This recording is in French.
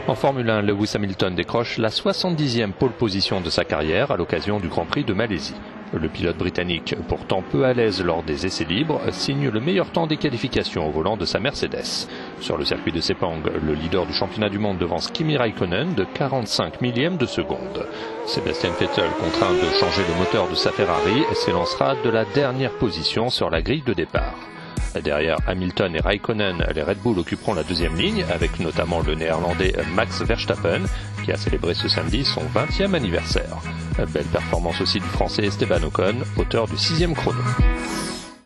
En Formule 1, Lewis Hamilton décroche la 70e pole position de sa carrière à l'occasion du Grand Prix de Malaisie. Le pilote britannique, pourtant peu à l'aise lors des essais libres, signe le meilleur temps des qualifications au volant de sa Mercedes. Sur le circuit de Sepang, le leader du championnat du monde devance Kimi Raikkonen de 45 millièmes de seconde. Sebastian Vettel, contraint de changer le moteur de sa Ferrari, s'élancera de la dernière position sur la grille de départ. Derrière Hamilton et Raikkonen, les Red Bull occuperont la deuxième ligne, avec notamment le néerlandais Max Verstappen, qui a célébré ce samedi son 20e anniversaire. Belle performance aussi du français Esteban Ocon, auteur du 6e chrono.